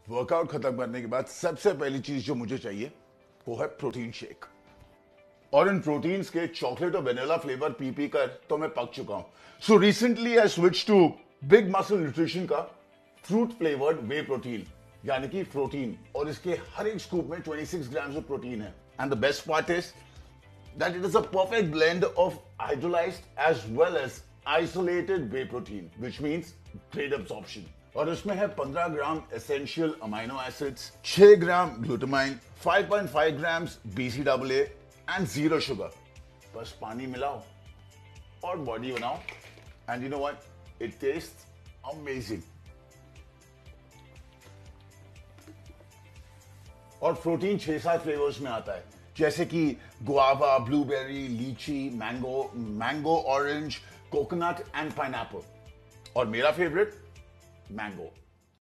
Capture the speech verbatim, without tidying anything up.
Workout खत्म करने के बाद सबसे पहली चीज जो मुझे चाहिए वो है प्रोटीन शेक। और इन प्रोटीन्स के चॉकलेट और वेनिला फ्लेवर पी पी कर तो मैं पक चुका हूं। So recently I switch to Big Muscle Nutrition का फ्रूट फ्लेवर्ड वे प्रोटीन, यानी कि प्रोटीन, और इसके हर एक स्कूप में छब्बीस ग्राम्स ऑफ प्रोटीन है। And the best part is that it is a perfect blend of hydrolysed as well as isolated whey protein, which means great absorption. और इसमें है पंद्रह ग्राम एसेंशियल अमाइनो एसिड्स, छह gram glutamine, five point five grams BCWA and zero sugar. बस पानी मिलाओ और body बनाओ, and you know what, it tastes amazing. और प्रोटीन छह सात फ्लेवर्स में आता है, जैसे कि guava, blueberry, lychee, mango, mango orange, coconut and pineapple. और मेरा फेवरेट मैंगो।